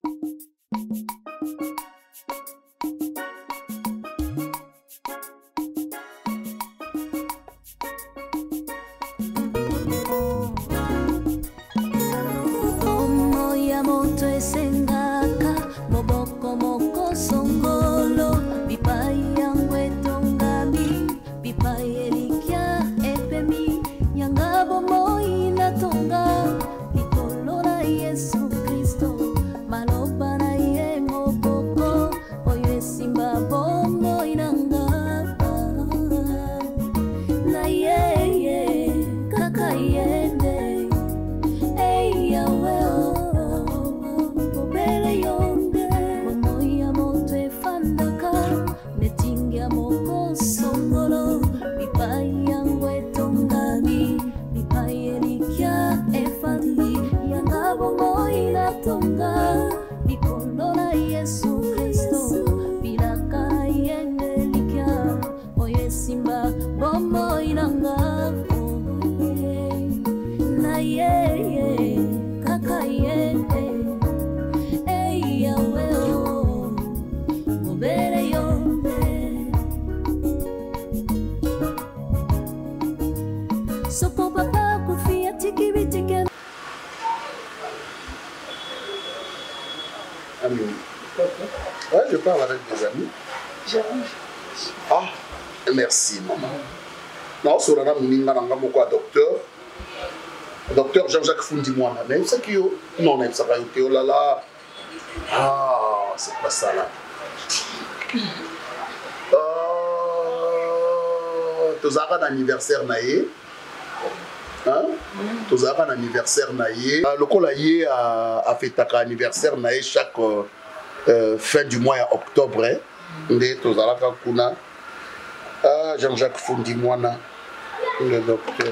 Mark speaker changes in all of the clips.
Speaker 1: Ouais, je parle avec des amis. Ah, merci, maman. Non, c'est un docteur. Docteur Jean-Jacques Fundimwana. Même ça qui non, même ça va être oh là là. Ah, c'est pas ça là. Tu as un anniversaire naïe. Hein? Tu as un anniversaire naïe. Le colaïe a fait un anniversaire naïe chaque fin du mois octobre. Jean-Jacques Fundimwana, le docteur.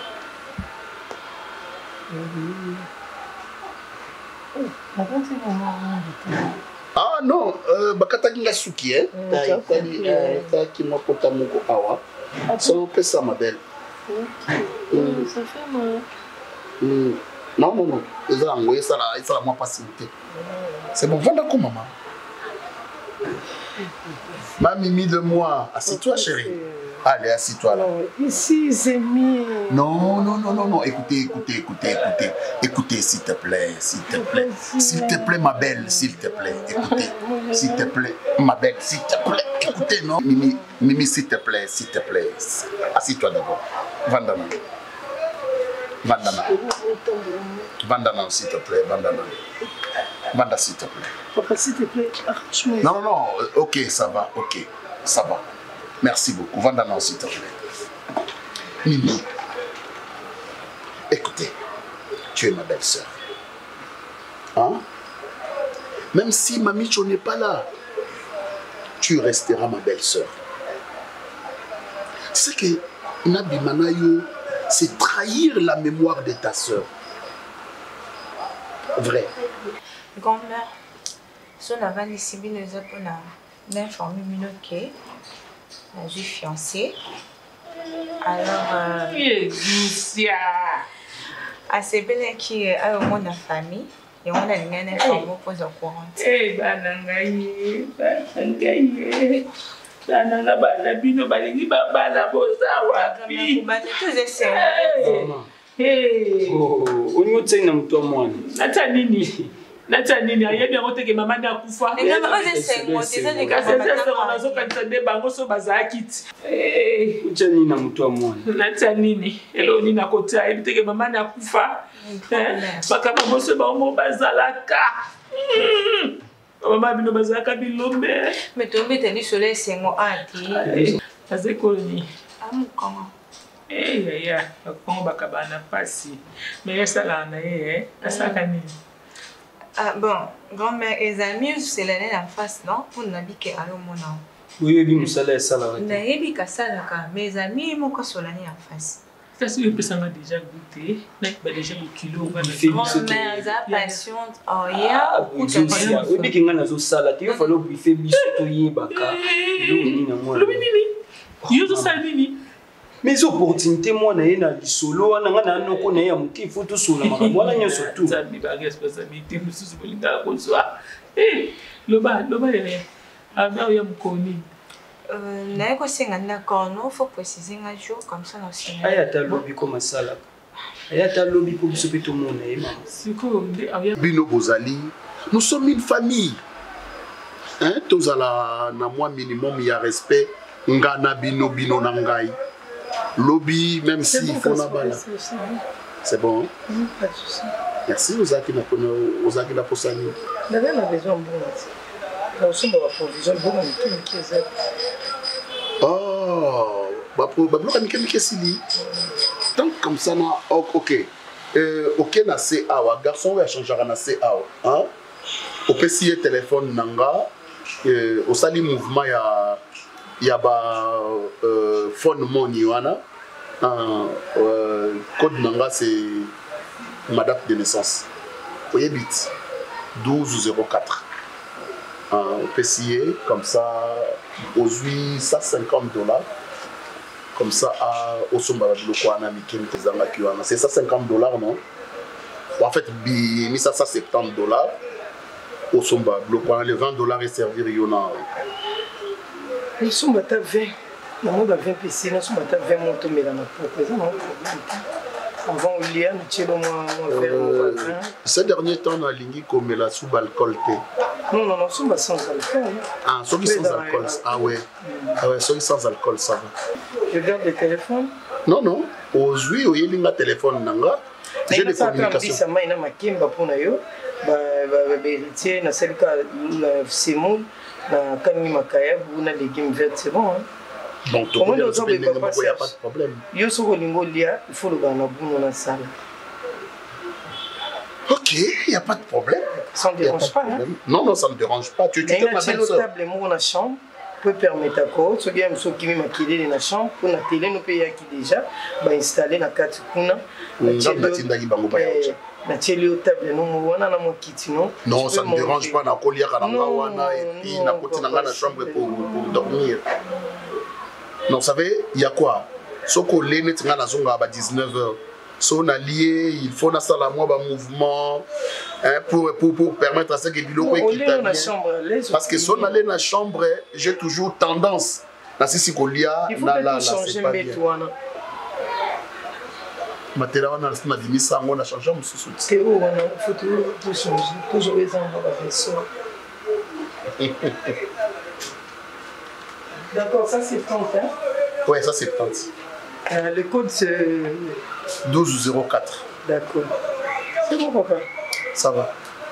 Speaker 1: Ah non, bakataki nga suki hein. Taki makota moko awa. Ça fait ça ma belle.
Speaker 2: Ça fait mal.
Speaker 1: Non non non, ça envoyer ça là, ça moi facilité. C'est bon, vendre quoi maman? Ma Mimi de moi, assis-toi chérie. Allez, assis-toi là.
Speaker 2: Ici, c'est mieux.
Speaker 1: Non, non, non, non, non. Écoutez, écoutez, s'il te plaît, s'il te plaît. S'il te plaît, ma belle, s'il te plaît. Écoutez, s'il te plaît, ma belle, s'il te plaît. Écoutez, non. Mimi, s'il te plaît, s'il te plaît. Assis-toi d'abord. Vandana. Vandana, s'il te plaît, Vandana. Vanda, s'il te plaît.
Speaker 2: Papa, s'il te plaît, arrache-moi.
Speaker 1: Non, non, ok, ça va, ok, ça va. Merci beaucoup. Vandana, s'il te plaît. Mimi, écoutez, tu es ma belle-sœur. Hein? Même si Mamicho n'est pas là, tu resteras ma belle-sœur. Tu sais que Nabi Manayo, c'est trahir la mémoire de ta sœur. Vrai.
Speaker 3: Grand-mère, si on avait les civils, on a informé que je suis fiancée. Alors, à ces belles qui a au monde de famille, et on a une informé pour le courant.
Speaker 2: Eh, banangaye, banangaye. Banana bino balingi bana boza wapi?
Speaker 4: Hey. Oh, on y na mtu mwana.
Speaker 2: Nata nini? Nata nini? Ayebi yango teke mama na kufa.
Speaker 3: Ngaba ose ngoteza ni kasa
Speaker 2: na zo kansande bango so bazakiti. Eh,
Speaker 4: ucha nini na mtu mwana?
Speaker 2: Nata nini? Elo ni na kota ayebi teke mama na kufa. Bakaba boso ba mo bazalaka. Mama bino bazalaka bilombe.
Speaker 3: Metombe teni soleil sengo ati.
Speaker 2: Azekoni.
Speaker 3: Amukama.
Speaker 2: Eh, ya, quand bakabana pasi. Mais ça là, ça canine.
Speaker 3: Ah bon, grand-mère, les amis, c'est l'année en face, non? Pour n'habiter à l'homme.
Speaker 4: Oui, oui, ça là, ça là.
Speaker 3: N'habite qu'à ça là, mes amis, mon cas sur l'année en face.
Speaker 2: Ça c'est que ça m'a déjà goûté, mais déjà au kilo.
Speaker 3: Grand-mère, ça patiente, oh ya.
Speaker 4: Oui, mais qui n'a pas ça là, tu vas falloir briefer biso to yebaka. Lumini na moi.
Speaker 2: Lumini. Yo to salini.
Speaker 4: mais opportunité moi na ye na lisolo wana nga na noko na ye ya moke il faut tosolola makambo wana nyonso tu
Speaker 2: nzambe baresponsabilité mosusu bolingaka kozwa loba yeye ya mokoni
Speaker 3: naye kosenga d'accord non faut préciser un jour comme ça na signe
Speaker 4: aya ata lobi koma salaka aya ata lobi po biso pe tomona ye mama
Speaker 2: sikoyo nde aya
Speaker 1: bino bozali nous sommes une famille hein tozala na moi minimum ya respect ngana bino na ngai lobby même si il faut na bala c'est bon
Speaker 5: pas de souci
Speaker 1: merci ozaki na posani
Speaker 5: d'ailleurs on a besoin de bon on sommes dans la provision bon qui est
Speaker 1: oh ba bloka mike sili donc comme ça na OK OK na CA garçon va changer na CA hein au PC téléphone nanga au sali mouvement ya ba phone money wana code nanga c'est ma date de naissance voyez bit 1204 au PCA comme ça aux $150 comme ça au somba bloko wana mikim tezanga kiwana c'est $150 non en fait bi mi $170 au somba bloko wana les $20 et servir yona
Speaker 5: ils sont bata 20 na monde 20 PC na sont bata 20 monto mais na pour présent non avant William tchelo moi faire
Speaker 1: ces derniers temps na lingi comme la sous alcool té
Speaker 5: non sont sans alcool
Speaker 1: ah ceux qui sans alcool ah ouais ceux qui sans alcool ça va
Speaker 5: je garde le téléphone
Speaker 1: non aujourd'hui au yelinga téléphone nanga j'ai des communications
Speaker 5: ça m'a ina makimba pona yo ba héritier na selka simul na kangi makaya buna légumes verts c'est bon hein
Speaker 1: bon tout le monde il n'y a pas de problème
Speaker 5: yo soko lingo lia il faut le bana buno na salle
Speaker 1: OK il y a pas de problème
Speaker 5: ça ne dérange pas hein?
Speaker 1: Non ça ne dérange pas tu es ma belle sœur
Speaker 5: table mo na chambre peut permettre ko so bien so kimi makilele na chambre pour na télé no payer qui déjà ba installer na kati kuna
Speaker 1: na bango ba yacha
Speaker 5: na télé au table no mo wana na mo kiti non
Speaker 1: ça ne dérange pas na kolia kana wana et puis na koti na na chambre pour dormir non vous savez il y a quoi soko lene tinga na zonga ba 19h so na lié il faut na sala moi ba mouvement hein pour permettre à ce que biloko équitable parce que son aller na chambre j'ai toujours tendance na sisi kolia na la c'est pas bien matériel wana na dimisa ngo na changer mususu
Speaker 5: c'est où on faut tout changer toujours les enfants ba vaisseau d'accord ça c'est 30 hein
Speaker 1: ouais ça c'est 30
Speaker 5: le code c'est
Speaker 1: 1204
Speaker 5: d'accord c'est bon papa
Speaker 1: ça va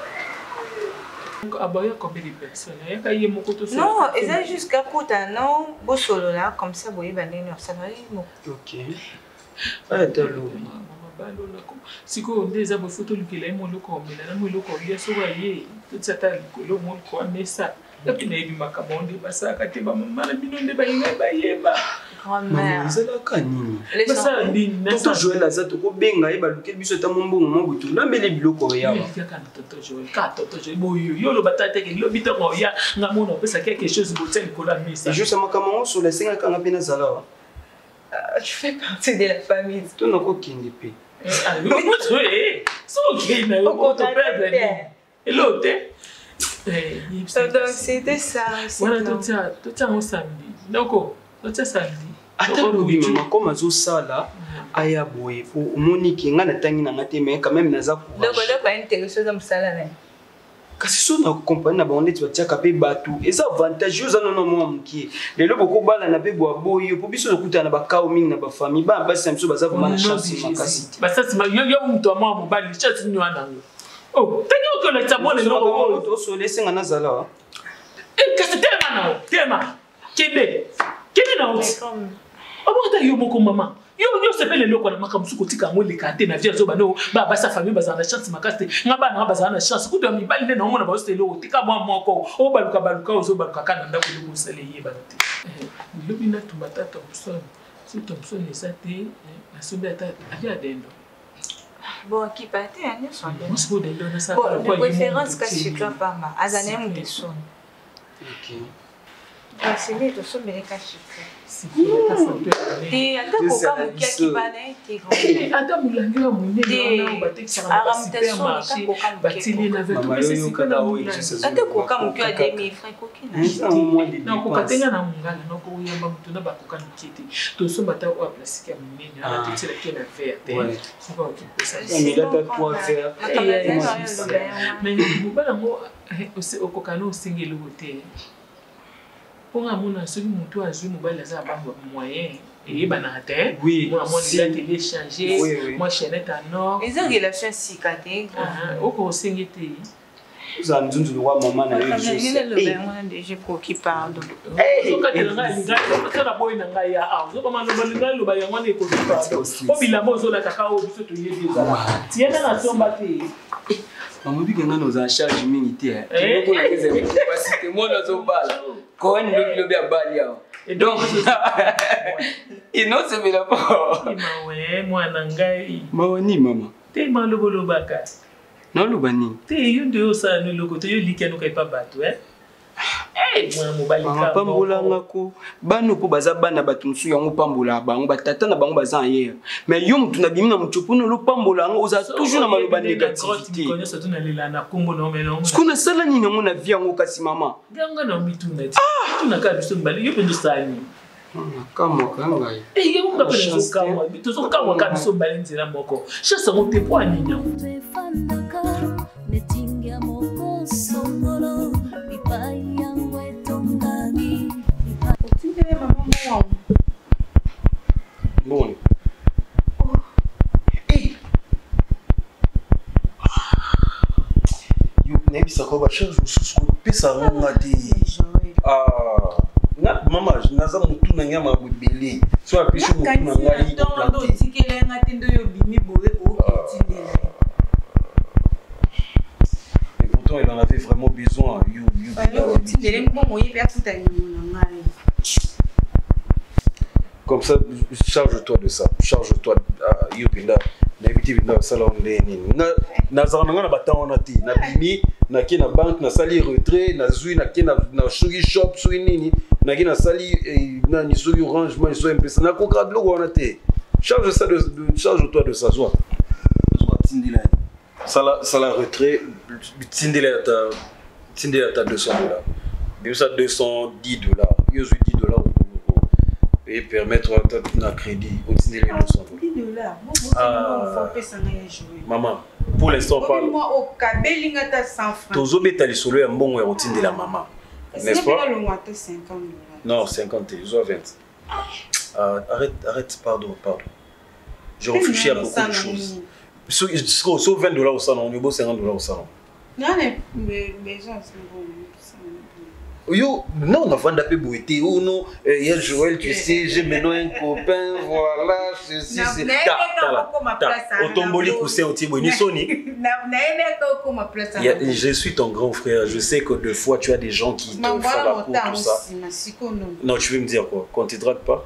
Speaker 2: aboya combien de personnes
Speaker 3: non c'est jusqu'à kota non bosolo là comme ça boye bandeni ça va
Speaker 4: OK ah talo
Speaker 2: siko ndeza bo photo lukela moloko omela na moloko ya so wa ye tsata likolo moloko amesa et na yebi makamonde basaka te ba mama na bino nde bayinga bayeba
Speaker 3: grand-mère
Speaker 4: zela kanini
Speaker 2: basa ndini na
Speaker 4: toto Joël azato ko benga ye balukeli biso ta mombongo mobutu lambele biloko ya
Speaker 2: ya kana toto Joël boyo yo lo batata ke lo bitango ya ngamona pesa quelque chose botel ko la misa
Speaker 4: juste makamo sur les 5 kanga pena zala
Speaker 3: tu fais partie de la famille
Speaker 4: to na ko kindi pe
Speaker 2: ah oui so ok na yo to perdre et l'autre
Speaker 3: donc c'était ça
Speaker 2: voilà tout ça au samedi donc tout ça samedi
Speaker 4: ata lobi mama comme azosala aya boye po omoniki nga natangi na ngate mais quand même naza ko
Speaker 3: donc pas intéressé dans msala na
Speaker 4: kasi so na compagnie na baonde tiaka pe batu eza avantageuse na mwa mukie lelo boko bala na pe boa boyo po biso lokuta na bakao mingi na ba famille ba basi mso baza vraiment chance makasi
Speaker 2: basasi yo mtu amwa mobali chance ni wana oh tanyo ko na tamone no
Speaker 4: to so lesenga na zala
Speaker 2: kasi tema kebe na oti obota yo moko mama yo sepele loko na makamsu kotika ngole kate na viezo bano ba basa famille bazana chance makasti ngaba na bazana chance kuto mibali ne na ngona ba stelo tika mwa moko o baluka ozobaluka kana ndako le musele ye banti lobi na tumatata opson si Thompson esate asombe ata avia dendo
Speaker 3: bon qui partait hein son
Speaker 2: on se bode dendo na sa
Speaker 3: bon de préférence que je dois pas ma azana mu de son
Speaker 4: OK
Speaker 3: Bracelet to sombele ka chiffre.
Speaker 2: Sikila santo ya
Speaker 3: Te ata koka mukia kibana ete grand.
Speaker 2: ata mulangi wa monene wana batekisaka na basupermarché batili na
Speaker 3: Ata koka mukia 2000 francs kokina.
Speaker 2: nakoka tenga na mongala nakoyamba motu na bakoka mike te tosomba ata oyo plastique ya monene wana totielaki na verre te soki okipesa mais mobala yango okoka na osenga eloko te mponga mona soki motu azwi mobali aza abamba moyen eyebanaka te mona moni la télé changé moi chaînette en or
Speaker 3: Eza relation sika te.
Speaker 2: oko osenge te
Speaker 4: Za nzunzu wa mama na yo
Speaker 3: J'ai coquille pardon.
Speaker 2: ozokatela ngai lingai osala boyi na ngai ya awa ozokoma lobalingai loba yango wana ekoki pardon po bilamba ozolataka oyo biso toyebi ezala tiyena na somba te
Speaker 4: Maman dit que nous avons en charge militaire. Donc on a des capacités. Moi nous avons bal. Quand on le bien balia. Et donc il non c'est bien pas.
Speaker 2: Mawe mwana ngai.
Speaker 4: Mawani mama.
Speaker 2: Te malobolo baka.
Speaker 4: Non lo bani.
Speaker 2: Te yunde osa no loko te yo likeno kai pa bato mwana mobali ka.
Speaker 4: Pambola ngako. Bano po baza bana bato nsu yango pambola bango batata na bango baza hier. Mais yo mutu na bimi na muchopo no lo pambola ngo oza toujours na maloba négativité.
Speaker 2: Konyo sa tuna lela na kombo na omeno.
Speaker 4: Skuna sala nini ngo na vie yango kasi mama.
Speaker 2: Ganga na mituna ti. Tuna ka biso mbali yo pendo sani.
Speaker 4: Kama kanga.
Speaker 2: Yo nga pendo kama. Bito kama ka biso mbali nzela moko. Chasa mo te po anina.
Speaker 6: Netingia moko songolo pipai yangu etongani.
Speaker 3: Otindele maman moi.
Speaker 1: Bon. Yo nebisa ko ba charge ususu ko pesa ngonga te. Na mama naza mutu na nyama bibeli. So apishi mutu na ngai ko planter.
Speaker 3: Tikele ngati ndo yo bimi boye otindele.
Speaker 1: Et pourtant il en avait vraiment besoin. Comme ça, charge-toi de ça. Charge-toi Yupinda. N'habite pas salon Lénine. Nazaranga na batanga na ti. Na bimi, na ki na banque, na sali retrait, na zui, na ki na sugi shop, sui nini, na ki na sali na ni sugi rangement, ni sugi MPC. Na koka logo na te. Charge-toi de ça, soit. Tindila. Sala retrait, tindila ta $200. Même ça $210. Yo suis $10 et permettre un crédit au tindila $200. Maman, pour l'instant parle.
Speaker 3: Moi au kabelinga ta 100 francs.
Speaker 1: Tozo beta li solo ya mbongo ya tindila maman. N'est-ce pas?
Speaker 3: $50.
Speaker 1: Non, 50 et 20. Arrête, pardon. Je réfléchis à beaucoup de choses. Sauf $20 au salon, on est beau $50 au salon.
Speaker 3: Non, mais gens sont bons.
Speaker 1: Yo, non, on a vendu un peu bouité. Ou non, hier Joël, tu sais, j'ai maintenant un copain, voilà, ceci, c'est. Otomboli Koussin, Otiboni Sony. Je suis ton grand frère. Je sais que deux fois tu as des gens qui te font la cour, tout ça. Non, tu veux me dire quoi? Qu'on ne te drague pas?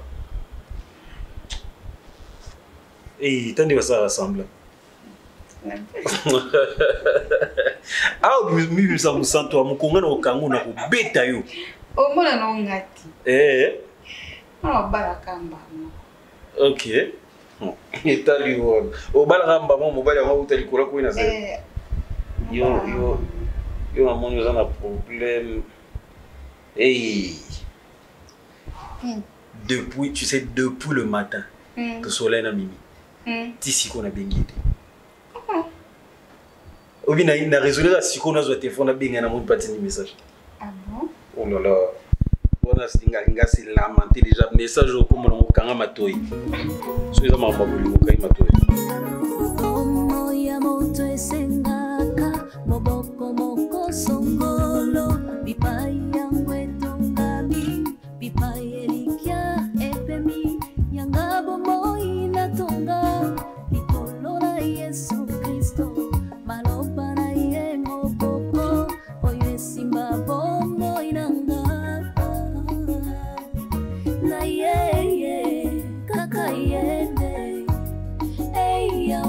Speaker 1: Et t'en ça rassemble. Ah, mimi sa musanto amukonga na okangu na kubeta yo.
Speaker 3: O mona na ngati. Ah, barakamba.
Speaker 1: OK. Etali wo. O barakamba mo mobali wa utali kola ko ina se. Yo na moni za na problème. Depuis, tu sais, depuis le matin, le soleil na mimi. Tisi ko na bengide. Obi na résolu la siko na zo téléphone na benga na mon petit message.
Speaker 3: Ah bon?
Speaker 1: Oh là là. Bona singa ngasi lamenté déjà message ko mo kanga matoi. So za ma babuli ko kai matoi.
Speaker 6: Como ya moto esengaka moboko moko songolo pipai yangu etongami pipai elikia epemi yangabo moi na tonga likolo na Yesu Kristo. Maloba na ye moboko oyo esimba bongo inanga na ye kaka yende eya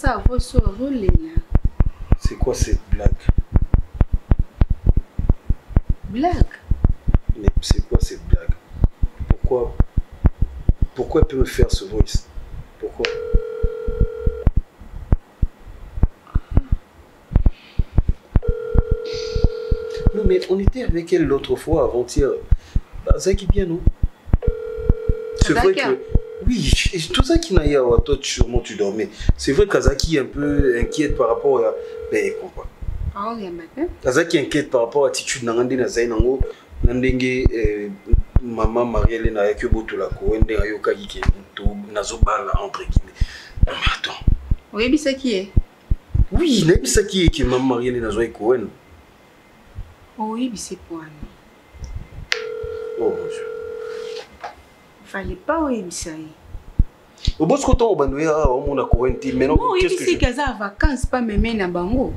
Speaker 7: C'est quoi cette blague?
Speaker 3: Blague?
Speaker 7: Mais c'est quoi cette blague? Pourquoi elle peut me faire ce voice? Pourquoi? Non mais on était avec elle l'autre fois, avant-hier. Zaki bien, non? C'est vrai que... Oui, tout ça qui n'a eu à toi, sûrement tu dormais. C'est vrai qu'Azaki est un peu inquiète par rapport à... Ben, quoi?
Speaker 3: Ah oui, matin.
Speaker 7: Azaki inquiète par rapport à l'attitude de Nazainango. Nandenge maman Marielle na yake botola ko ende ayoka ki to nazobala entre guillemets. Mais attends.
Speaker 3: Oui, bisa qui est?
Speaker 7: Oui, nebisa qui est que maman Marielle na zoé ko en.
Speaker 3: Oui, bisa point.
Speaker 7: Oh mon Dieu.
Speaker 3: Fallait pas oui bisa.
Speaker 7: Au boss quand on banoué a on a ko enti maintenant
Speaker 3: qu'est-ce que c'est que ça vacances pas mémé na bango.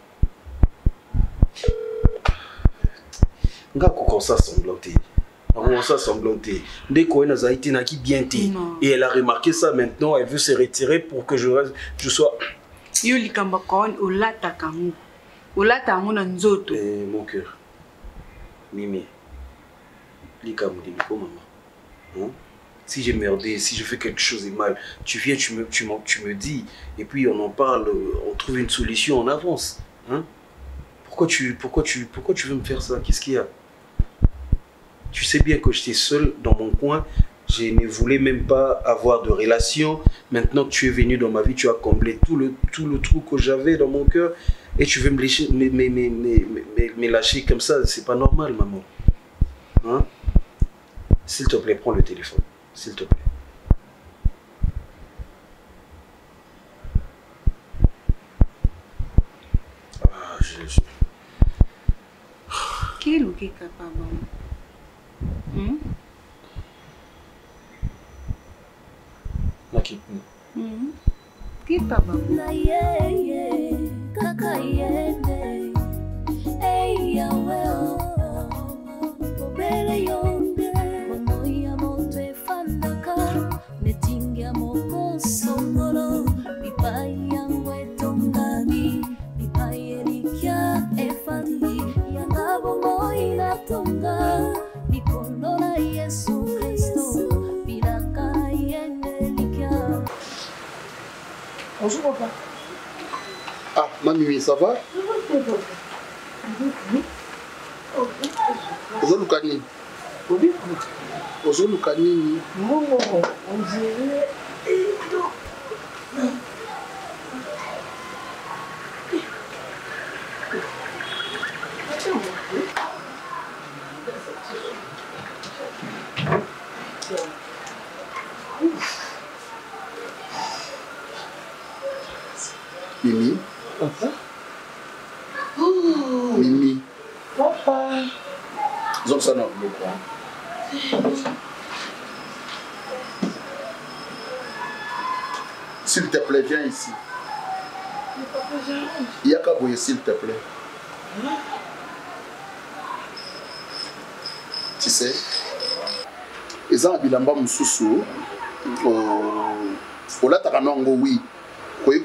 Speaker 7: Nga ko ça semblanté. On ça semblanté. Dès qu'on a Zaïti n'a qui bien été. Et elle a remarqué ça maintenant, elle veut se retirer pour que je sois.
Speaker 3: Yo likamba kon olata kamu. Olata ngona nzoto.
Speaker 7: Mon cœur. Mimi. Likamu diko maman. Hein? Si j'ai merdé, si je fais quelque chose de mal, tu viens, tu me dis, et puis on en parle, on trouve une solution, on avance. Hein? Pourquoi tu veux me faire ça? Qu'est-ce qu'il y a? Tu sais bien que j'étais seul dans mon coin, je ne voulais même pas avoir de relation. Maintenant que tu es venu dans ma vie, tu as comblé tout le trou que j'avais dans mon cœur et tu veux me lâcher comme ça, c'est pas normal, maman. Hein? S'il te plaît, prends le téléphone, s'il te plaît. Ah,
Speaker 3: Quel ou qui est capable? Qui est capable?
Speaker 5: Bonjour papa.
Speaker 1: Ah, Mamie, ça va? Bonjour Kani. Bonjour Kani.
Speaker 5: On dirait.
Speaker 1: Mimi.
Speaker 5: Papa.
Speaker 1: Oh. Mimi.
Speaker 5: Papa.
Speaker 1: Zom ça non, s'il te plaît, viens ici. Il y a qu'à bouiller, s'il te plaît. Tu sais, ils ont bilamba mususu. Ola takanongo oui. Oui,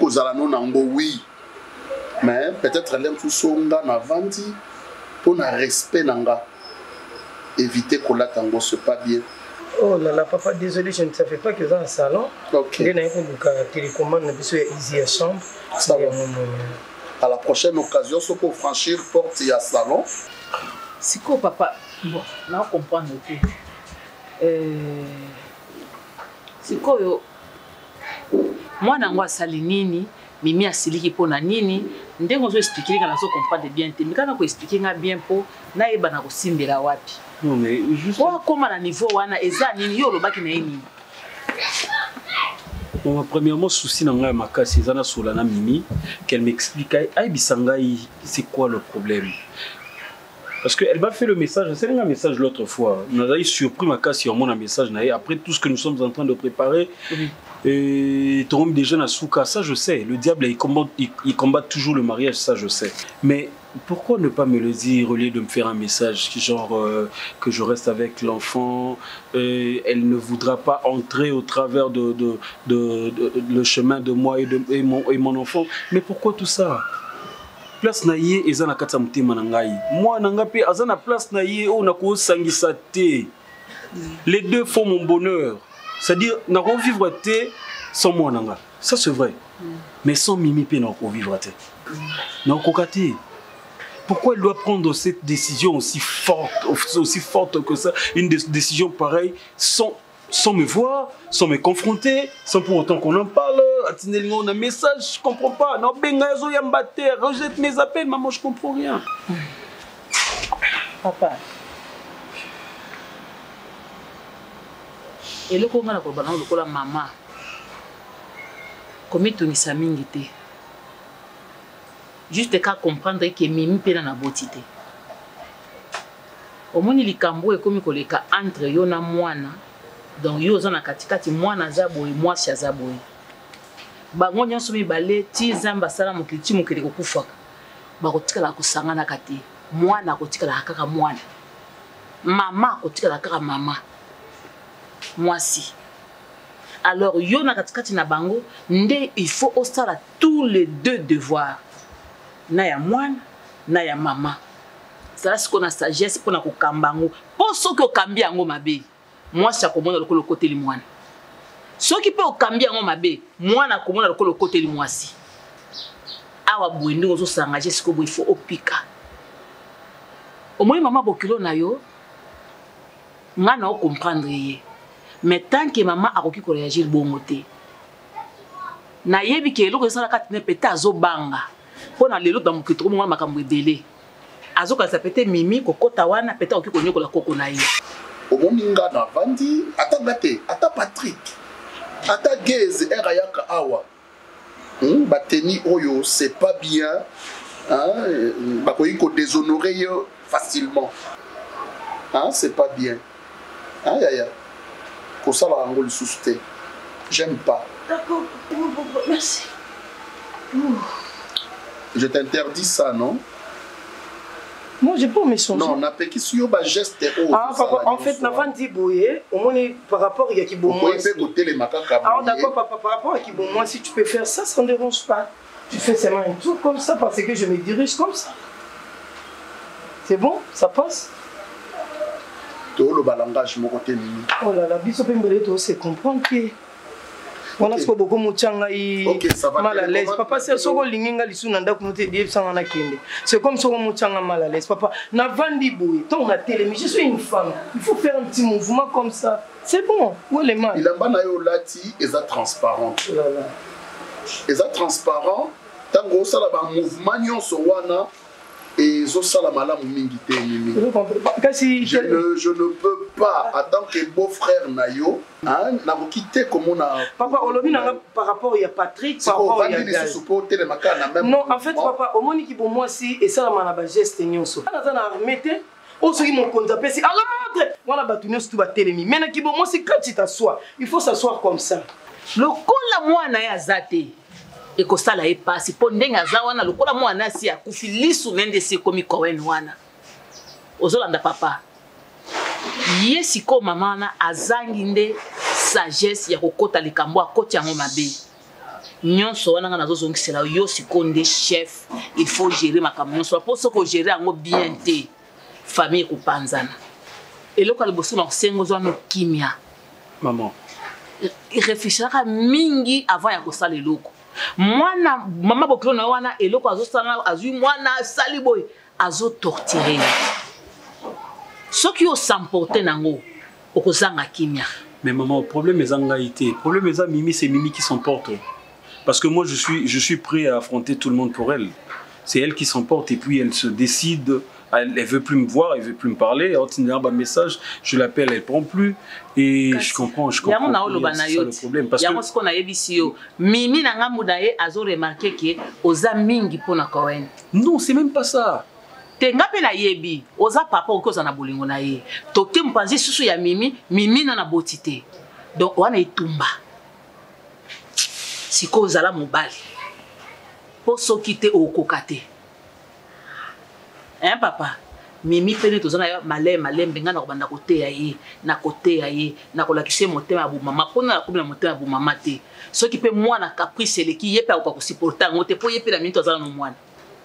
Speaker 1: mais peut-être l'aime tout songa na vandi pour un respect nanga éviter que la tango se pas bien.
Speaker 5: Oh là là papa, désolé, je ne savais pas que dans un salon.
Speaker 1: Ok.
Speaker 5: Il y a une télécommande ici à chambre.
Speaker 1: Ça va. À la prochaine occasion, ce pour franchir porte et à salon.
Speaker 2: C'est quoi papa? Bon, là on comprend que c'est quoi moi nango asali nini mimi asiliki pona nini ndenge ozo expliquer kana so comprendre bien te mikana ko expliquer nga bien po na yeba na kosimbela wapi.
Speaker 7: Non mais juste
Speaker 2: wa koma na niveau wana eza nini yo lobaki na nini?
Speaker 7: Bon, premièrement souci na nga makasi ezana sola na Mimi qu'elle m'explique ay bisangai c'est quoi le problème. Parce qu'elle m'a fait le message, c'est un message l'autre fois. Nous avons surpris ma casse sur mon message. Après tout ce que nous sommes en train de préparer, et tu as déjà Nasuka, ça je sais. Le diable, il combat toujours le mariage, ça je sais. Mais pourquoi ne pas me le dire au lieu de me faire un message genre que je reste avec l'enfant, elle ne voudra pas entrer au travers le chemin de moi et mon enfant. Mais pourquoi tout ça? Place naïe eza na kati ya motema na ngai. Moi na ngape aza na place naïe o na ko sangisa te. Les deux font mon bonheur. C'est-à-dire na ko vivre te sans moi nanga. Ça c'est vrai. Mais sans Mimi pe na ko vivre te. Na ko kati. Pourquoi elle doit prendre cette décision aussi forte que ça, une décision pareille sans me voir, sans me confronter, sans pour autant qu'on en parle. On a un message, je comprends pas. Non, Bengazo Yambate, rejette mes appels, maman, je comprends rien.
Speaker 2: Papa. Et le Congo na kobana lokola maman. Comme tu n'as pas juste qu'à comprendre que Mimi pe na botité. Au moins il kambo et comme koleka entre yo na mwana. Donc yo zana katikati mwana zabo et moi cha zabo. Bango nyonso mibale ti zamba sala mokiti mokele kokufaka. Ba kotikala kusangana kati. Mwana kotikala kaka mwana. Mama kotikala kaka mama. Mwasi. Alors yo na katikati na bango nde il faut osala tous les deux devoirs. Na ya mwana na ya mama. Ça c'est qu'on a sagesse pour na kokambango. Pour ceux qui okambi yango mabe. Moi ça komona lokolo côté li mwana. Ceux qui peut okambi yango mabe, mwana komona lokolo côté li mwasi. Awa bwende ozo sangaje siko bo il faut opika. Au moins maman bokilo na yo. Ngana o comprendre ye. Mais tant que maman a koki ko réagir bongo te. Na yebi ke eloko sala katine peta azo banga. Pona lelo dans mokitro mwa makambo ebele. Azo ka sapete Mimi kokota wana peta oki konyokola koko na ye.
Speaker 1: Omoninga na vandi ata ngate ata Patrick ata Geze erayaka awa. Bateni oyo c'est pas bien. Bakoyi ko déshonorer yo facilement. C'est pas bien. Aïe. Pour ça, la rangole sous-té. J'aime pas.
Speaker 2: D'accord. Merci.
Speaker 1: Je t'interdis ça, non?
Speaker 5: Moi, j'ai pas mes changer.
Speaker 1: Non, on a péki sur un geste.
Speaker 5: Papa, en fait, n'a pas dit bouillé. Au moins, par rapport à qui bon moi. D'accord, papa, par rapport à qui bon moi, si tu peux faire ça, ça ne dérange pas. Tu fais seulement un tour comme ça parce que je me dirige comme ça. C'est bon? Ça passe?
Speaker 1: Le balangage mon côté Mimi.
Speaker 5: Oh là là, biso pembele to se comprendre que on a ce beaucoup muchanga mal à l'aise. Papa c'est soko linginga lisuna ndako note die sanga na kende. C'est comme soko muchanga mal à l'aise. Papa na vandi boui. Tant on a télé mais je suis une femme. Il faut faire un petit mouvement comme ça. C'est bon. Où les mains?
Speaker 1: Il a bana yo lati eza transparent.
Speaker 5: Oh là là.
Speaker 1: Eza transparent. Tango ça la ba mouvement nyonso wana. Et Zosala Malam Mingite Mimi. Je ne peux pas, en tant que beau-frère Nayo, n'a quitté comme on a.
Speaker 5: Papa, par rapport à Patrick, par rapport à non, en fait, papa, au moins qui pour moi si et ça la m'a geste nyonso. On a remetté. On se dit mon compte appel si alors voilà batuner tout va télémi. Maintenant qui pour moi c'est quand tu t'assois, il faut s'asseoir comme ça.
Speaker 2: Le kola moi na ya zate. Et que ça là est passé pour ndenga zawana lokola mwana si akufi lisu nende se komi kowen wana ozolanda papa yesi ko mama na azangi nde sagesse ya kokota likambo akoti yango mabe nyonso wana ngana zozongisela yo sikonde chef il faut gérer makambo nyonso pour ce que gérer yango bien te famille kopanzana eloko liboso na sengo zwana kimia
Speaker 7: maman
Speaker 2: réfléchira mingi avant ya kosala eloko. Mwana mama bokilo na wana eloko azosala azui mwana sali boy azo torturer. Soki o s'emporter nango okozanga kimia.
Speaker 7: Mais maman, le problème est angaïté. Le problème est Mimi, c'est Mimi qui s'emporte. Parce que moi je suis prêt à affronter tout le monde pour elle. C'est elle qui s'emporte et puis elle se décide. Elle veut plus me voir, elle veut plus me parler. Elle a un message, je l'appelle, elle prend plus. Et je comprends. C'est ça le problème. Parce que
Speaker 2: Mimi n'a pas remarqué que aux amis pour na Cohen.
Speaker 7: Non, c'est même pas ça.
Speaker 8: tenga pe na yebi oza papa okoza na bolingo na ye toke mpanzi susu ya mimi na botité donc wana etumba siko ozala mobali po soki te okoka te hein papa mimi pene tozana ya malembe nga na kobanda koteya ye na kolakisa motema ya bumama pona na kobela motema ya bumama te soki pe mwana caprice eleki ye pe akoka kosiporta ngo te po ye pe na mini tozala no mwana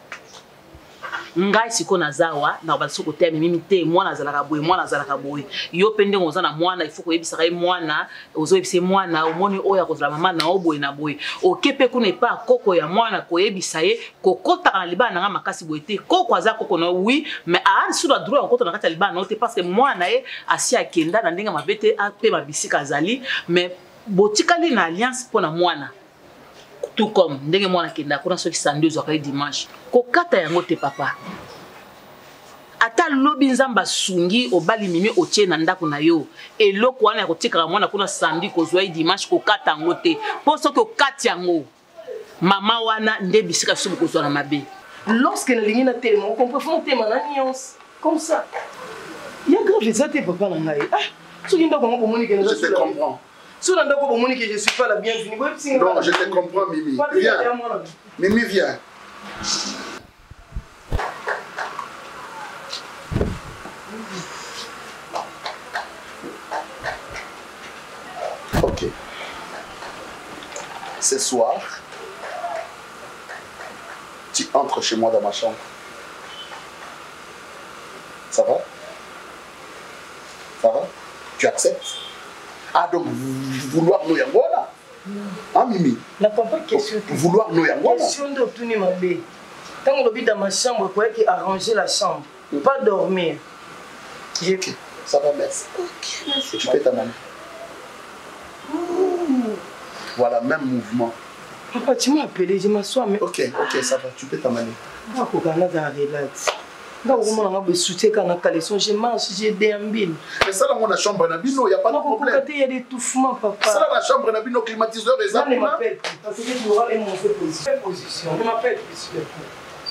Speaker 8: ngai siko nazawa na kobanda soko te mimi te mwana azalaka boye yo pe ndenge oza na mwana ifo koyebisa kai mwana ozoyebisa mwana omoni oyo akozala mama na oboye na boye okepe kuna epa koko ya mwana koyebisa ye kokotaka na libana nanga makasi boye te koko aza koko na oui mais a sur la droit kokota na kati ya libana te parce que mwana ye asi akenda na ndenge mabe te ape mabisika azali mais botikali na alliance pona mwana tout comme ndenge mwana kenda kuna soki samedi ozwaka dimanche kokata yango te papa ata lobi nzamba sungi obali mimi otie na ndako na yo eloko wana ya kotikaka mwana kuna samedi kozwa dimanche kokata yango te po soki okati yango mama wana nde bisika biso bokozwa na mabe
Speaker 5: lorsque nalingi na telema okomprefond tema na nuance comme ça ya grave eza te papa na ngai soki ndako yango bomoni ke
Speaker 1: je te comprends.
Speaker 5: Sur la d'accord, que je ne suis pas la bienvenue.
Speaker 1: Non, je te comprends, Mimi. Viens. Mimi, viens. Ok. Ce soir, tu entres chez moi dans ma chambre. Ça va? Ça va? Tu acceptes? Ah, donc, vouloir nous yangola? Ah, Mimi?
Speaker 5: La papa, question.
Speaker 1: Vouloir nous yangola?
Speaker 5: Question de tout le monde. Quand on habite dans ma chambre, il faut arranger la chambre. Pas dormir.
Speaker 1: Ok, ça va, merci. Ok, merci. Tu peux t'amener. Voilà, même mouvement.
Speaker 5: Papa, tu m'as appelé, je m'assois. Mais...
Speaker 1: Ok, ça va, tu peux t'amener.
Speaker 5: Ah, pour qu'on a relax. Quand on a soutien quand on a caleçon, je mange, je déambule.
Speaker 1: Mais ça dans la chambre il n'y a pas de problème.
Speaker 5: Il y a des étouffements, papa.
Speaker 1: Ça dans la chambre nos climatiseurs des arbres.
Speaker 5: Ne m'appelle plus parce que tu auras une mauvaise position. Ne m'appelle plus s'il te plaît.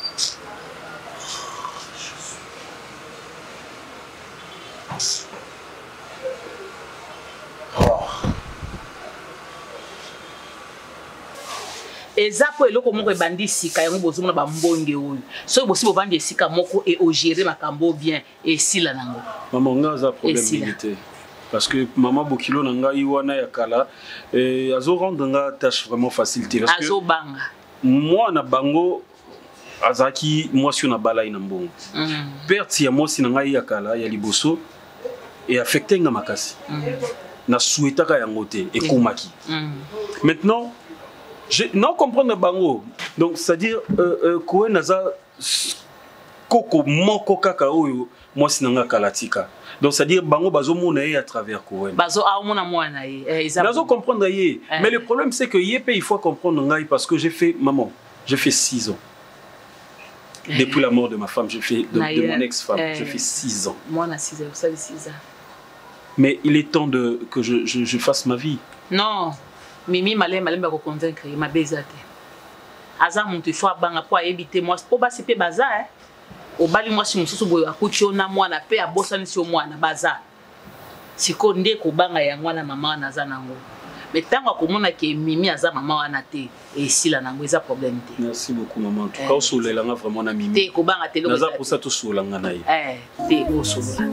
Speaker 8: eza po eloko moko ebandi sika yango bozomona bambonge oyo soki bosi bovandi esika moko e ogérer makambo bien esila nango
Speaker 7: maman nga aza problème limité parce que maman bokilo na ngai wana ya kala azo rendre nga tâche vraiment facilité parce que
Speaker 8: azo banga
Speaker 7: moi na bango azaki mwasi na balai na mbongo perte ya mwasi na ngai ya kala ya liboso et affecté nga makasi na souhaitaka yango te ekomaki maintenant je non comprendre bango donc c'est à dire ko naza koko moko kaka oyo mwasi nanga kalatika donc c'est à dire bango bazo mona ye à travers ko
Speaker 8: bazo amona mwana ye
Speaker 7: bazo comprendre ye mais le problème c'est que yé il faut comprendre ngai parce que j'ai fait 6 ans depuis la mort de ma femme j'ai fait de mon ex-femme j'ai fait 6 ans
Speaker 8: moi na 6 ans ça 6 ans
Speaker 7: mais il est temps que je fasse ma vie
Speaker 8: non Mimi malemba ko convaincre ma bezate aza muntu ifo abanga po ayebite moi po basi pe baza obali mwasi mususu boyo akuti ona mwana pe abosani si mwana baza siko nde ko banga ya mwana mama na za nango metango akomona ke Mimi aza mama wana te esila nango eza problème te
Speaker 7: merci beaucoup maman en tout cas osolela nga vraiment na Mimi
Speaker 8: te ko banga te lo
Speaker 7: naza pour ça to sola nga na ye
Speaker 8: te osola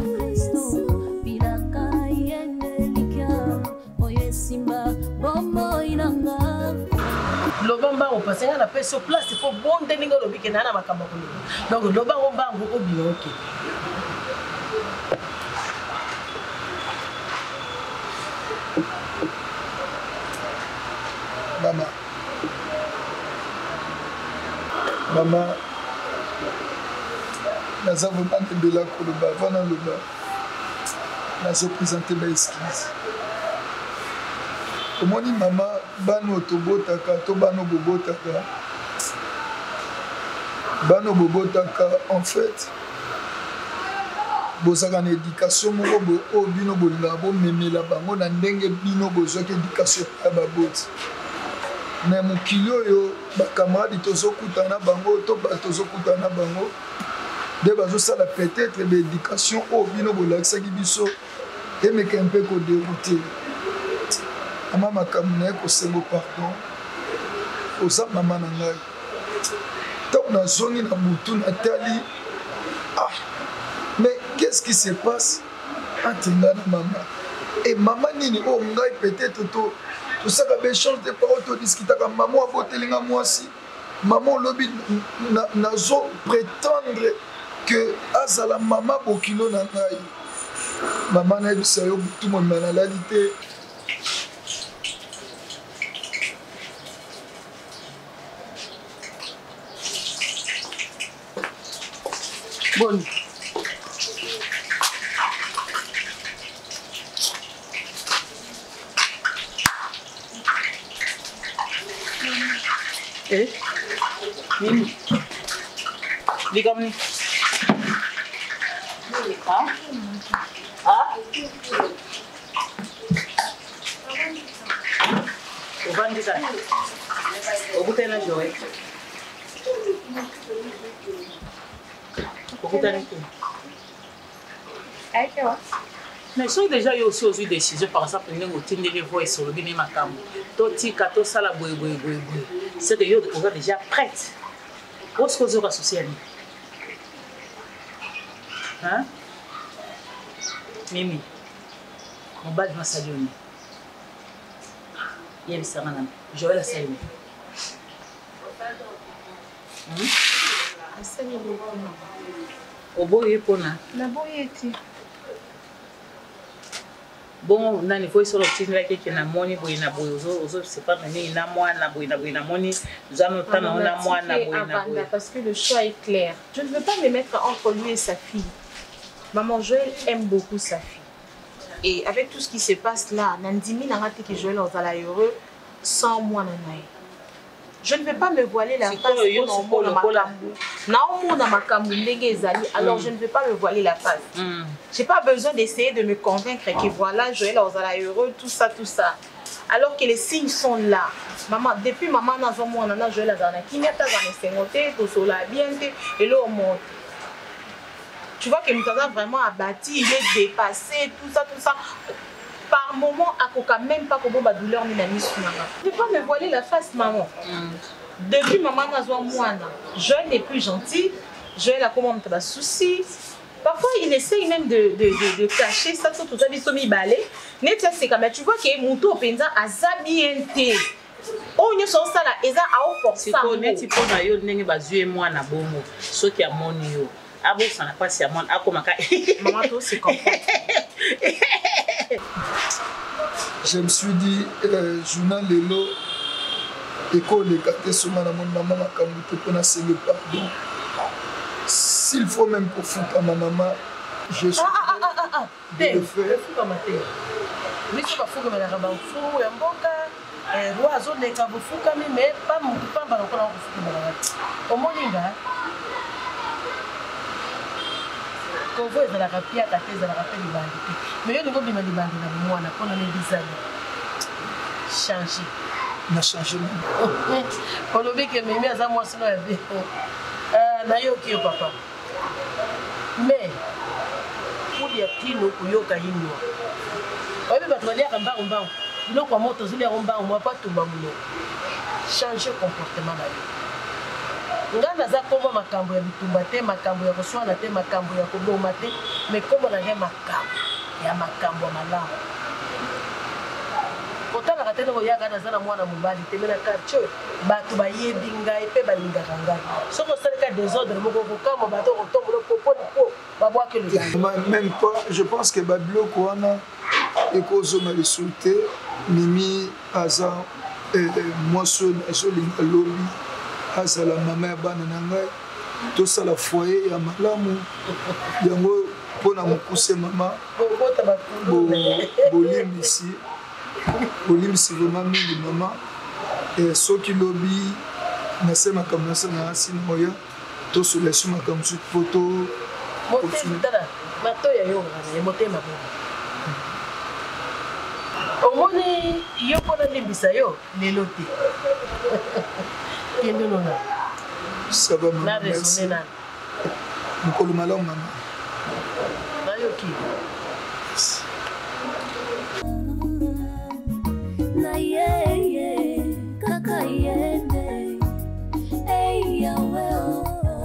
Speaker 5: Lobamba on passe na pe sur place faut bon deninga lobi ke na makamba ko donc loba on ba ngo obino ok
Speaker 9: Maman naza vraiment ndela ko loba vana loba nazo présenter ba excuse omoni mama bano tobotaka to bano bobotaka en fait bozaka na éducation moko oyo bino bolingaka bomemela bango na ndenge bino bozwaki éducation ya baboti na mokili oyo bakamaradi tozokutana na bango to bato tozokutana na bango nde bazosala peut-être baéducation oyo bino bolakisaki biso emeka mpe koderoute mama makambo na ye kosengo pardon oza mama na ngai ntango nazongi na butu natali mais qu'est-ce qui se passe entre ngai na mama et mama nini oyo ngai peut-être tosaka baéchange de parole todiskitaka mama abotelinga mwasi mama olobi nazo prétendre que azala mama bokilo na ngai mama nayebisa yo butu momema nalali te
Speaker 8: Boni. Mimi. Ligamni. Ubandika. Obutena joy. Mais si déjà il y a aussi des décisions, par exemple, nous avons des voix sur le bien macam. Toti kato sala boy. C'est que yo on est déjà prête. Où est-ce que vous associez? Hein? Mimi. Mon bal va saluer. Il y a ça madame. Joël a salué.
Speaker 3: Asali beaucoup.
Speaker 8: Oboye pona.
Speaker 3: Na boye ti.
Speaker 8: Bon, nani foi solo tinga keke na moni boye na boye ozo c'est pas nani na mwana boye na moni zano tana na mwana boye na boye.
Speaker 3: Parce que le choix est clair. Je ne veux pas me mettre entre lui et sa fille. Maman Joël aime beaucoup sa fille. Et avec tout ce qui se passe là, Nandimi n'a raté que Joël en a heureux sans moi nanaï. Je ne vais pas me voiler la face. Alors je ne vais pas me voiler la face. J'ai pas besoin d'essayer de me convaincre que voilà, Joël Ozala heureux, tout ça. Alors que les signes sont là. Maman, depuis maman n'a pas moi, nana Joël Ozala qui n'est pas dans les tout cela bien et là on monte. Tu vois que Moutaza vraiment abattu, il est dépassé, tout ça. Par moment, à quand même pas comme ma douleur ni la mise sur maman. Je ne vais pas me voiler la face, maman. Depuis maman n'a pas moi, Joël n'est plus gentil. Joël a comment de soucis. Parfois, il essaye même de cacher ça, tout ça, il s'est balé. Net c'est comme tu vois que mon tour penza a zabienté. Oh, nous sommes ça là, et ça a offert ça.
Speaker 8: Si on est type on a eu n'engue bazue moi na bongo, ce qui a mon yo. Abo ça n'a pas si à mon a comme
Speaker 3: maman toi c'est comprendre.
Speaker 9: Je me suis dit, journal Lelo, école les cartes sur ma maman, quand vous te prenez le pardon. S'il faut même pour foutre à ma maman, je suis de le faire.
Speaker 10: Mais tu vas foutre à ma fou et un bon cas, roi zone les cabos fou quand même, mais pas mon pas dans le coin au moninga. Quand vous êtes dans la rapia, la thèse de la rappel du bandit. Mais il y a des gens qui m'ont demandé dans moi, on a des années. Changer.
Speaker 9: On a changé.
Speaker 10: On a vu que mes mères à moi, sinon elles avaient. Nayo qui est papa. Mais, pour dire qui nous couillons caïno. On va pas aller à un bar. Il y a un moto, il y a un bar, on ne va pas tout bamouler. Changer comportement là. Nga naza komba makambo ya bitumba te makambo ya koswana te makambo ya koboma te mais kombo na ngai makambo ya malamu kotala te ndeko yaka naza na mwana mobali te mena quartier bato bayebi ngai pe balingaka ngai soki osalika désordre moko kokamba bato kotombola popo babwake le
Speaker 9: même pas je pense que babiloko wana ekozonga lisusu te mimi aza mwasi oyo azolinga lobi azala mama ya bana na ngai tosala foyer ya malamu yango mpona mokuse mama bolimbisi vraiment mingi mama soki lobi nase makambo nase na asi na oya tosola esu makambo mosusu po to
Speaker 10: matoya yo motema omoni yo mpona limbisa yo lelo te
Speaker 9: ça va, merci. mokolo malamu mama.
Speaker 10: Nayoki.
Speaker 6: Na yeye kaka yende eya weo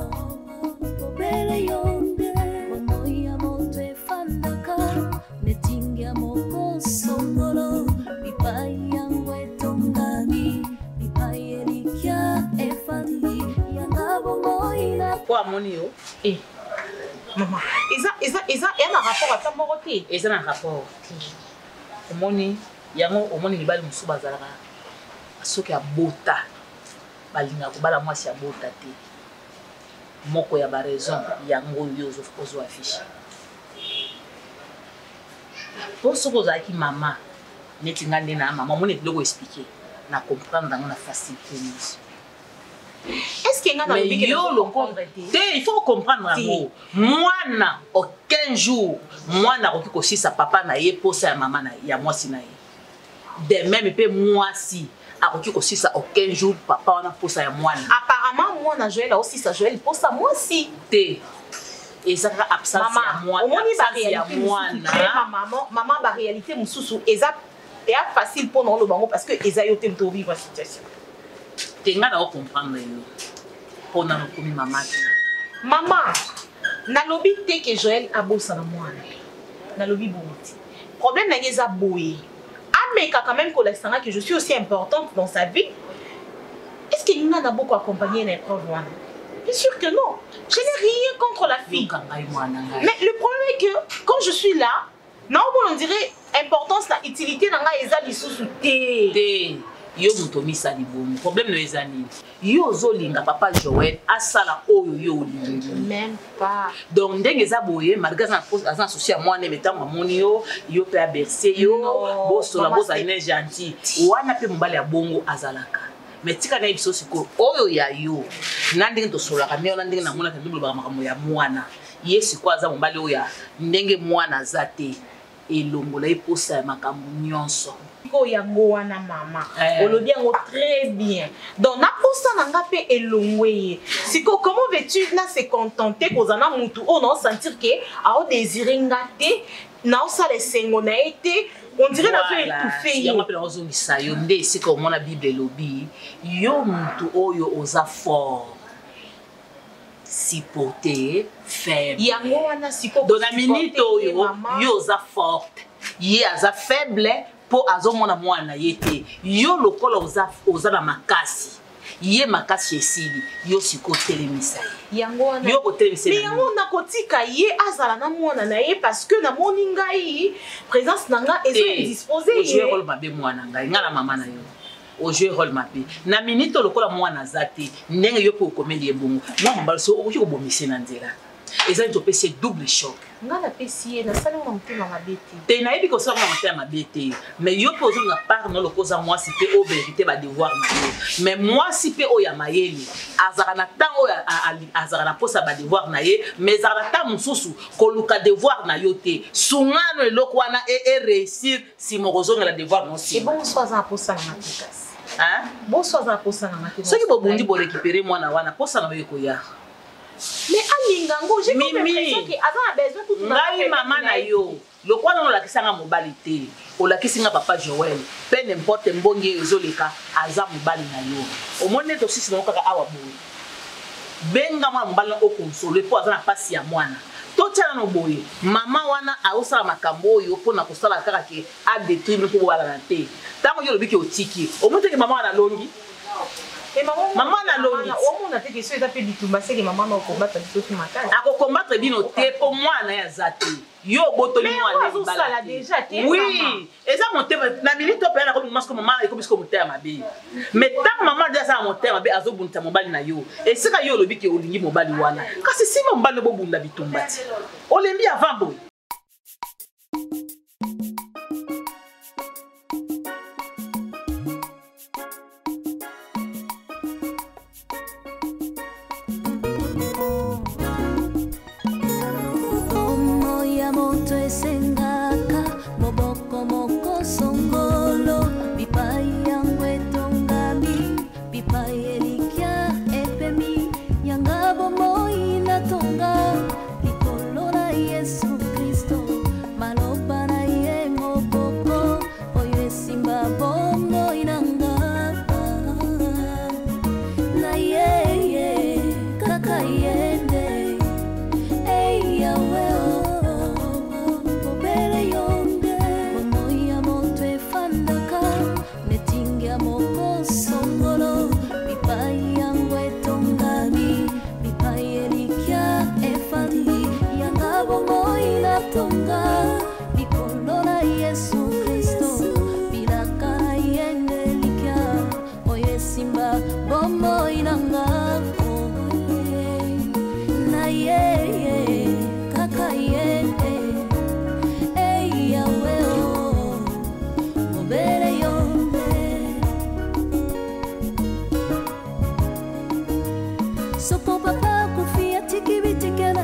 Speaker 6: obere yonde moya moto efandaka netinga moko songolo bipai yangu etongami bipai elikia efandi yangabo moina
Speaker 8: kwa monio
Speaker 3: Maman, ils ont un rapport à ta moroté.
Speaker 8: Ils ont un rapport. Omoni, yango omoni libali musu bazalaka. Soki ya bota. Balinga ko bala mwasi ya bota te. Moko ya ba raison yango yo ozo affiche. Pour ce que qui maman neti ngande na maman moni biloko expliquer na comprendre dans na facilité.
Speaker 3: Est-ce qu'il y a un
Speaker 8: il faut comprendre moi aucun jour moi na koki kosi sa papa na ye posa ya maman na ya mwasi na ye de même pe mwasi akoki kosi sa aucun jour papa wana posa ya mwana
Speaker 3: apparemment moi na Joël aussi sa Joël posa mwasi
Speaker 8: te et ça ka absence ya mwana
Speaker 3: maman ba réalité mususu eza facile pour nous le bango parce que eza yo te to vivre situation.
Speaker 8: Tenga na comprendre yo pona no komi mama
Speaker 3: maman na lobi te que Joël abosa na mwana na lobi bonti problème na ngeza boye ameka quand même kolesanga que je suis aussi importante dans sa vie. Est-ce qu'il y en a beaucoup accompagné une épreuve wana? Bien sûr que non, je n'ai rien contre la fille, mais le problème est que quand je suis là non on dirait importance la utilité na nga eza lisusu te yo mutomi sali bomu problème no ezani yo zolinga papa Joël asala oyo yo lingi même pas
Speaker 8: donc ndenge za boye malgré ça azan associé à moi ne metam mamoni yo pe a bercer yo boso la bosa ine gentil wana pe mbali ya bongo azalaka mais tika na biso siko oyo ya yo na ndenge to solaka me na ndenge na mona ndimbo ba makambo ya mwana yesu kwa za mbali oyo ya ndenge mwana zate elongola eposa ya makambo nyonso
Speaker 3: ko yango wana mama olobi yango très bien donc na posa na nga pe elongwe siko comment veux-tu na se contenter kozana mutu on a sentir que a désirer ngate na ça les sengo na été on dirait la fait étouffer
Speaker 8: yango pe na zongisa yo nde siko mona bible lobi yo mutu oyo oza fort si porté faible
Speaker 3: yango wana siko
Speaker 8: dans la minute yo za forte ye aza faible po azomona mwana yete yo lokola oza na makasi ye makasi esili yo siko telemisa
Speaker 3: yango wana
Speaker 8: yo ko telemisa
Speaker 3: mais yango na kotika ye azala na mwana na ye parce que na moni ngai présence na nga ezo indisposé
Speaker 8: ye je rôle mabe mwana ngai ngala mama na yo au jeu rôle mabe na minute lokola mwana zate ndenge yo po komeli ebongo mwa mbalso oki ko bomisi na nzela eza nto pese double choc
Speaker 3: ngala pesi na sala na mtima mabete
Speaker 8: te na yebi ko sala na mtima mabete mais yo po zo na part no lokoza moi si pe o vérité ba devoir na yo mais moi si pe o ya mayeli azara na tango azara na posa ba devoir na ye mais azara na tango mususu ko luka devoir na yo te sungano eloko wana e réussir si mo kozonga la devoir non si
Speaker 3: et bon soit za posa na matikas
Speaker 8: hein
Speaker 3: bon soit za posa na matikas
Speaker 8: soki bo bondi bo récupérer mwana wana posa na yo ko ya
Speaker 3: mais alingango j'ai comme l'impression que avant a besoin tout
Speaker 8: ngai mama na yo lokwana no lakisanga mobali te olakisinga papa Joël pe n'importe mbongi ezoleka aza mobali na yo omone to sisi no kaka awa boye benga mwana mobali na okonsole po aza na pasi ya mwana to tana no boye mama wana aosala makambo oyo pona kosala kaka ke a détruire po wala na te tango yo lobiki otiki omonte ke mama wana longi maman na longi
Speaker 3: on a fait que ça fait du tout que maman na combattre tout sur ma case
Speaker 8: a combattre bino te pour moi na ya zate yo botoli moi
Speaker 3: les bala déjà
Speaker 8: oui et ça monter na minute to pena comme masque maman et comme ce monter ma be mais tant maman déjà ça monter ma be azo bunta mobali na yo et c'est ka yo lobi ke olingi mobali wana kasi si mobali bo bunda bitumbati olembi avant boy
Speaker 6: Pipai elikia epemi yangabo moi na tonga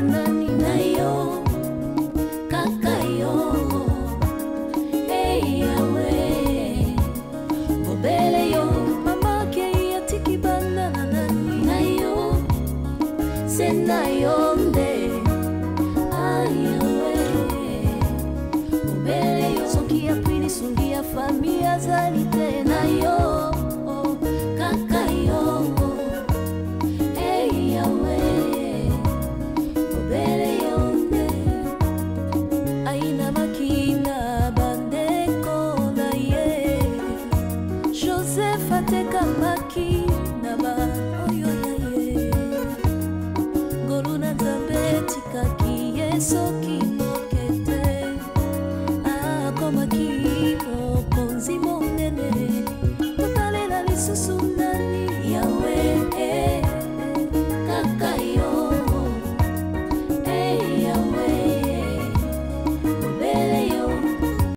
Speaker 6: banani na yo kaka yo hey yawe obele yo mama ke yatiki banana nani na yo sena yo nde ayawe obele yo soki ya pili sungi ya familia zali tena yo kaka yo hey yawe obele yo nde aina makina bandeko na ye Joseph ateka makina ba oyo ya ye Goruna zabetika ki yeso ki